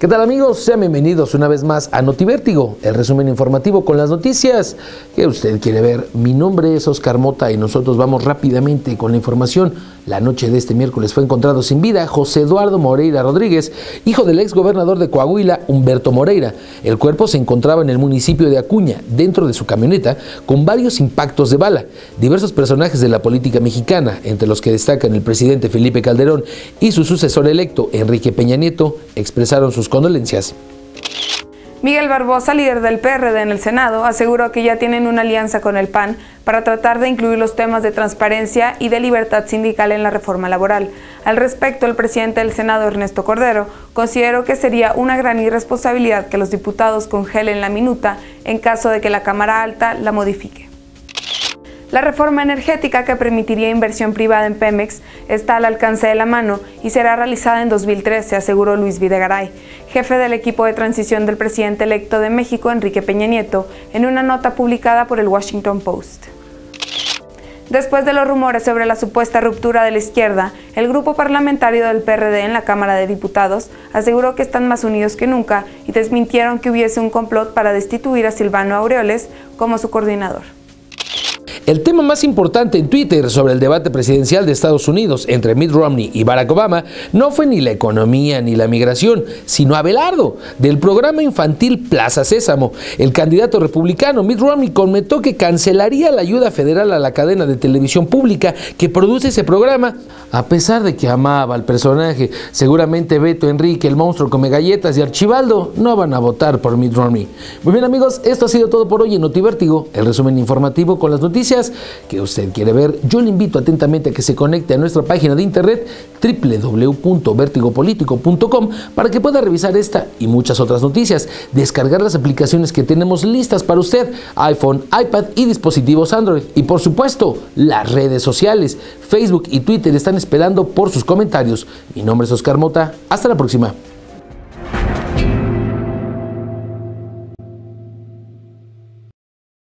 ¿Qué tal, amigos? Sean bienvenidos una vez más a Notivértigo, el resumen informativo con las noticias que usted quiere ver. Mi nombre es Oscar Mota y nosotros vamos rápidamente con la información. La noche de este miércoles fue encontrado sin vida José Eduardo Moreira Rodríguez, hijo del exgobernador de Coahuila, Humberto Moreira. El cuerpo se encontraba en el municipio de Acuña, dentro de su camioneta, con varios impactos de bala. Diversos personajes de la política mexicana, entre los que destacan el presidente Felipe Calderón y su sucesor electo, Enrique Peña Nieto, expresaron sus condolencias. Miguel Barbosa, líder del PRD en el Senado, aseguró que ya tienen una alianza con el PAN para tratar de incluir los temas de transparencia y de libertad sindical en la reforma laboral. Al respecto, el presidente del Senado, Ernesto Cordero, consideró que sería una gran irresponsabilidad que los diputados congelen la minuta en caso de que la Cámara Alta la modifique. La reforma energética que permitiría inversión privada en Pemex está al alcance de la mano y será realizada en 2013, aseguró Luis Videgaray, jefe del equipo de transición del presidente electo de México, Enrique Peña Nieto, en una nota publicada por el Washington Post. Después de los rumores sobre la supuesta ruptura de la izquierda, el grupo parlamentario del PRD en la Cámara de Diputados aseguró que están más unidos que nunca y desmintieron que hubiese un complot para destituir a Silvano Aureoles como su coordinador. El tema más importante en Twitter sobre el debate presidencial de Estados Unidos entre Mitt Romney y Barack Obama no fue ni la economía ni la migración, sino Abelardo, del programa infantil Plaza Sésamo. El candidato republicano Mitt Romney comentó que cancelaría la ayuda federal a la cadena de televisión pública que produce ese programa, a pesar de que amaba al personaje. Seguramente Beto, Enrique, el monstruo come galletas y Archibaldo no van a votar por Mitt Romney. Muy bien, amigos, esto ha sido todo por hoy en Notivértigo, el resumen informativo con las noticias que usted quiere ver. Yo le invito atentamente a que se conecte a nuestra página de internet www.vertigopolitico.com para que pueda revisar esta y muchas otras noticias, descargar las aplicaciones que tenemos listas para usted, iPhone, iPad y dispositivos Android, y por supuesto las redes sociales, Facebook y Twitter están esperando por sus comentarios. Mi nombre es Oscar Mota, hasta la próxima.